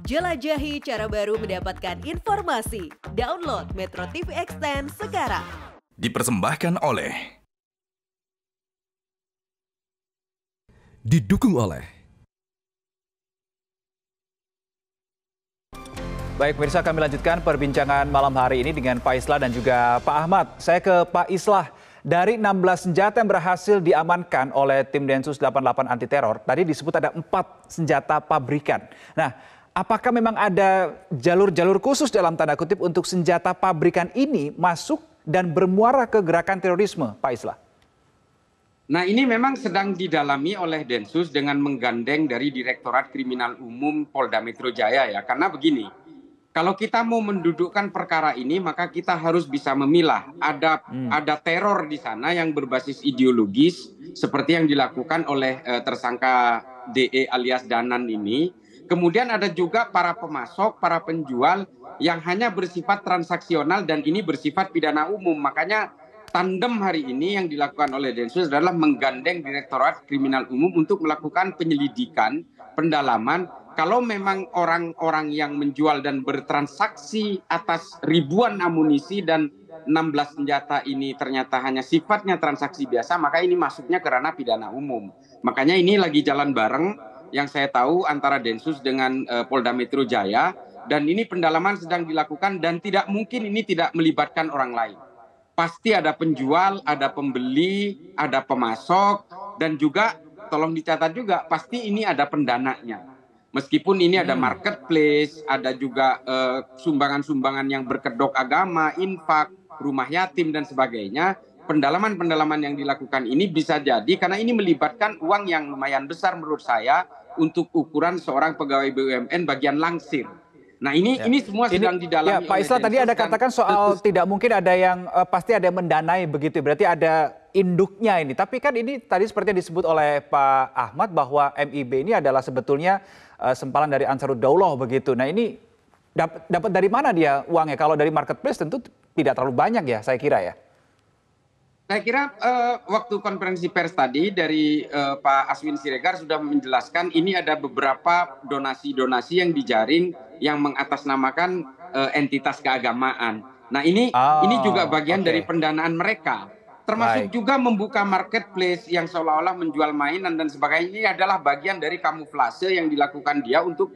Jelajahi cara baru mendapatkan informasi. Download Metro TV Extend sekarang. Dipersembahkan oleh Didukung oleh Baik pemirsa, kami lanjutkan perbincangan malam hari ini dengan Pak Islah dan juga Pak Ahmad. Saya ke Pak Islah. Dari 16 senjata yang berhasil diamankan oleh tim Densus 88 anti teror, tadi disebut ada 4 senjata pabrikan. Nah, apakah memang ada jalur-jalur khusus dalam tanda kutip untuk senjata pabrikan ini masuk dan bermuara ke gerakan terorisme, Pak Islah? Nah, ini memang sedang didalami oleh Densus dengan menggandeng dari Direktorat Kriminal Umum Polda Metro Jaya ya. Karena begini, kalau kita mau mendudukkan perkara ini, maka kita harus bisa memilah. Ada teror di sana yang berbasis ideologis, seperti yang dilakukan oleh tersangka DE alias Danan ini. Kemudian ada juga para pemasok, para penjual yang hanya bersifat transaksional dan ini bersifat pidana umum. Makanya tandem hari ini yang dilakukan oleh Densus adalah menggandeng Direktorat Kriminal Umum untuk melakukan penyelidikan, pendalaman. Kalau memang orang-orang yang menjual dan bertransaksi atas ribuan amunisi dan 16 senjata ini ternyata hanya sifatnya transaksi biasa, maka ini masuknya ke ranah pidana umum. Makanya ini lagi jalan bareng yang saya tahu antara Densus dengan Polda Metro Jaya, dan ini pendalaman sedang dilakukan dan tidak mungkin ini tidak melibatkan orang lain. Pasti ada penjual, ada pembeli, ada pemasok, dan juga tolong dicatat juga pasti ini ada pendananya. Meskipun ini ada marketplace, ada juga sumbangan-sumbangan yang berkedok agama, infak, rumah yatim dan sebagainya. Pendalaman-pendalaman yang dilakukan ini bisa jadi karena ini melibatkan uang yang lumayan besar menurut saya untuk ukuran seorang pegawai BUMN bagian langsir. Nah ini semua sedang didalami. Ya, Pak Islah tadi ada katakan soal tidak mungkin ada yang pasti ada yang mendanai begitu, berarti ada induknya ini. Tapi kan ini tadi seperti yang disebut oleh Pak Ahmad bahwa MIB ini adalah sebetulnya sempalan dari Ansarud-Daulah begitu. Nah ini dapat dari mana dia uangnya? Kalau dari marketplace tentu tidak terlalu banyak ya, saya kira ya. Saya kira waktu konferensi pers tadi dari Pak Aswin Siregar sudah menjelaskan ini ada beberapa donasi-donasi yang dijaring yang mengatasnamakan entitas keagamaan. Nah ini juga bagian dari pendanaan mereka. Termasuk juga membuka marketplace yang seolah-olah menjual mainan dan sebagainya. Ini adalah bagian dari kamuflase yang dilakukan dia untuk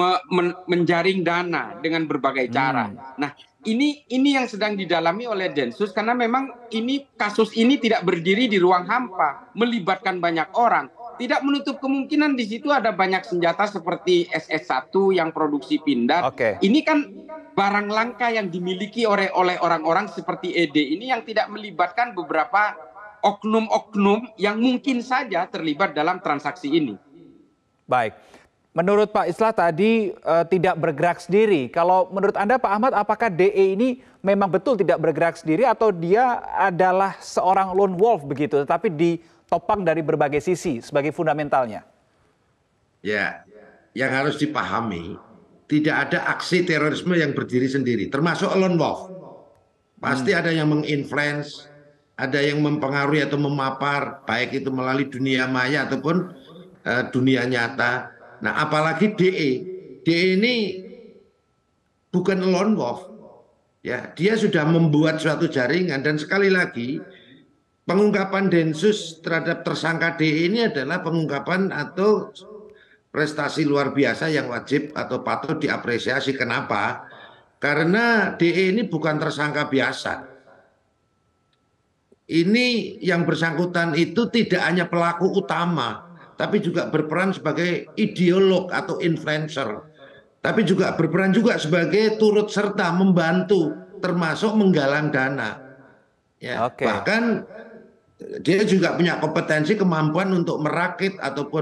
menjaring dana dengan berbagai cara. Nah ini yang sedang didalami oleh Densus karena memang kasus ini tidak berdiri di ruang hampa, melibatkan banyak orang. Tidak menutup kemungkinan di situ ada banyak senjata seperti SS1 yang produksi pindad. Ini kan barang langka yang dimiliki oleh orang-orang seperti ED ini yang tidak melibatkan beberapa oknum-oknum yang mungkin saja terlibat dalam transaksi ini. Baik. Menurut Pak Islah tadi tidak bergerak sendiri. Kalau menurut Anda Pak Ahmad, apakah DE ini memang betul tidak bergerak sendiri atau dia adalah seorang lone wolf begitu, tetapi ditopang dari berbagai sisi sebagai fundamentalnya? Ya, yang harus dipahami tidak ada aksi terorisme yang berdiri sendiri, termasuk lone wolf. Pasti ada yang menginfluence, ada yang mempengaruhi atau memapar, baik itu melalui dunia maya ataupun dunia nyata. Nah, apalagi DE. DE ini bukan lone wolf. Ya, dia sudah membuat suatu jaringan dan sekali lagi pengungkapan Densus terhadap tersangka DE ini adalah pengungkapan atau prestasi luar biasa yang wajib atau patut diapresiasi. Kenapa? Karena DE ini bukan tersangka biasa. Ini yang bersangkutan itu tidak hanya pelaku utama, tapi juga berperan sebagai ideolog atau influencer. Tapi juga berperan juga sebagai turut serta membantu, termasuk menggalang dana. Ya, bahkan dia juga punya kompetensi, kemampuan untuk merakit ataupun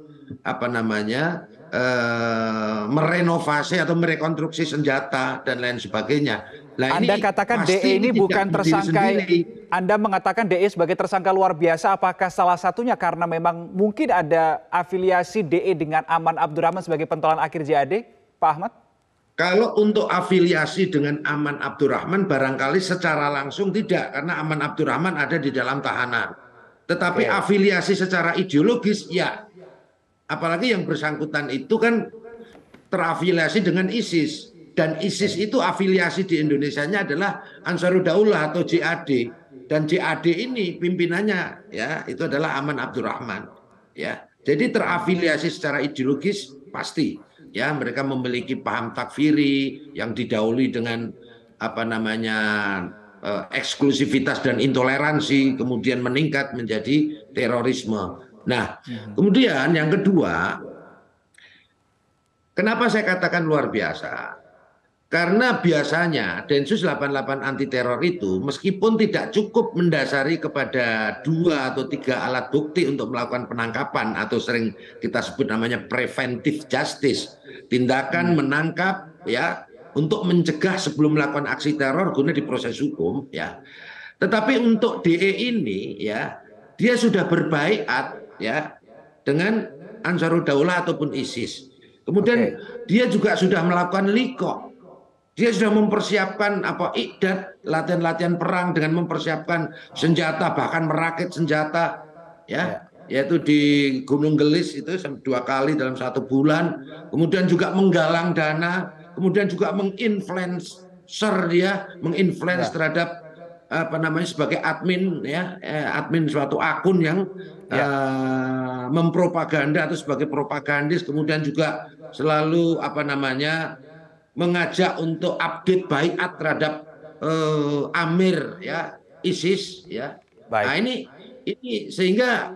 merenovasi atau merekonstruksi senjata dan lain sebagainya. Nah, Anda katakan DE ini bukan tersangka, Anda mengatakan DE sebagai tersangka luar biasa, apakah salah satunya karena memang mungkin ada afiliasi DE dengan Aman Abdurrahman sebagai pentolan akhir JAD, Pak Ahmad? Kalau untuk afiliasi dengan Aman Abdurrahman barangkali secara langsung tidak, karena Aman Abdurrahman ada di dalam tahanan. Tetapi afiliasi secara ideologis ya. Apalagi yang bersangkutan itu kan terafiliasi dengan ISIS. Dan ISIS itu afiliasi di Indonesianya adalah Ansarud Daulah atau JAD. Dan JAD ini pimpinannya ya itu adalah Aman Abdurrahman. Ya, jadi terafiliasi secara ideologis pasti. Ya, mereka memiliki paham takfiri yang didahului dengan apa namanya eksklusivitas dan intoleransi, kemudian meningkat menjadi terorisme. Nah, kemudian yang kedua, kenapa saya katakan luar biasa? Karena biasanya Densus 88 anti teror itu meskipun tidak cukup mendasari kepada 2 atau 3 alat bukti untuk melakukan penangkapan atau sering kita sebut namanya preventive justice, tindakan menangkap ya untuk mencegah sebelum melakukan aksi teror guna diproses hukum ya. Tetapi untuk DE ini ya dia sudah berbaiat ya dengan Ansarud Daulah ataupun ISIS. Kemudian dia juga sudah melakukan liqah. Dia sudah mempersiapkan iqdad, latihan-latihan perang dengan mempersiapkan senjata, bahkan merakit senjata, ya, yaitu di Gunung Gelis itu 2 kali dalam 1 bulan. Kemudian juga menggalang dana, kemudian juga menginfluencer dia, menginfluence terhadap sebagai admin ya, admin suatu akun yang mempropaganda atau sebagai propagandis, kemudian juga selalu mengajak untuk update baiat terhadap Amir ya ISIS ya. Baik. Nah ini sehingga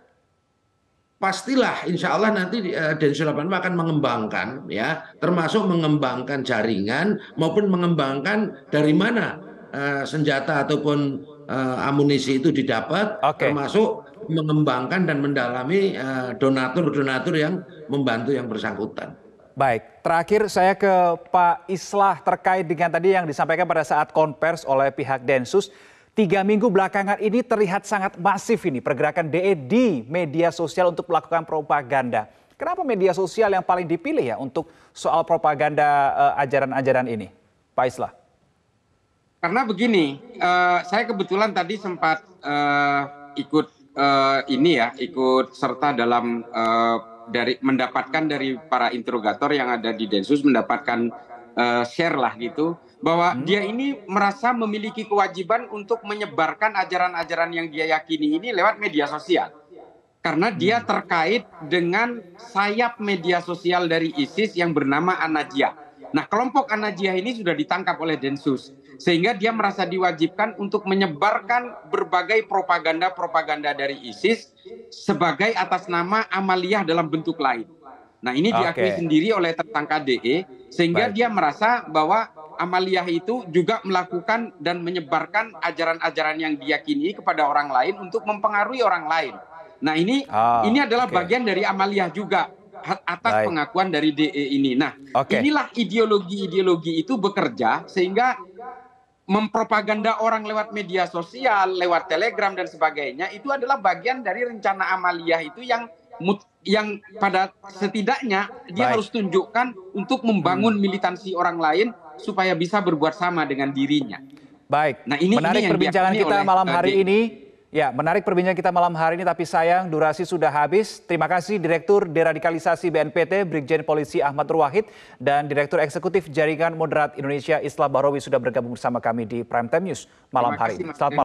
pastilah insya Allah nanti Densus 88 akan mengembangkan ya, termasuk mengembangkan jaringan maupun mengembangkan dari mana senjata ataupun amunisi itu didapat, termasuk mengembangkan dan mendalami donatur-donatur yang membantu yang bersangkutan. Baik, terakhir saya ke Pak Islah terkait dengan tadi yang disampaikan pada saat konvers oleh pihak Densus. 3 minggu belakangan ini terlihat sangat masif ini pergerakan DE di media sosial untuk melakukan propaganda. Kenapa media sosial yang paling dipilih ya untuk soal propaganda ajaran-ajaran ini, Pak Islah? Karena begini, saya kebetulan tadi sempat ikut serta dalam mendapatkan dari para interrogator yang ada di Densus, mendapatkan share lah gitu, bahwa dia ini merasa memiliki kewajiban untuk menyebarkan ajaran-ajaran yang dia yakini ini lewat media sosial. Karena dia terkait dengan sayap media sosial dari ISIS yang bernama An-Najiyah. Nah, kelompok An-Najiyah ini sudah ditangkap oleh Densus, sehingga dia merasa diwajibkan untuk menyebarkan berbagai propaganda-propaganda dari ISIS sebagai atas nama amaliyah dalam bentuk lain. Nah, ini diakui sendiri oleh tersangka DE, sehingga dia merasa bahwa amaliyah itu juga melakukan dan menyebarkan ajaran-ajaran yang diyakini kepada orang lain untuk mempengaruhi orang lain. Nah, ini adalah bagian dari amaliyah juga atas pengakuan dari DE ini. Nah, inilah ideologi-ideologi itu bekerja sehingga mempropaganda orang lewat media sosial, lewat Telegram dan sebagainya, itu adalah bagian dari rencana amaliyah itu yang pada setidaknya dia harus tunjukkan untuk membangun militansi orang lain supaya bisa berbuat sama dengan dirinya. Baik, nah, menarik perbincangan kita malam hari ini. Ya, menarik perbincangan kita malam hari ini, tapi sayang durasi sudah habis. Terima kasih Direktur Deradikalisasi BNPT, Brigjen Polisi Ahmad Ruwahid, dan Direktur Eksekutif Jaringan Moderat Indonesia Islah Bahrawi sudah bergabung bersama kami di Prime Time News malam hari ini. Selamat malam.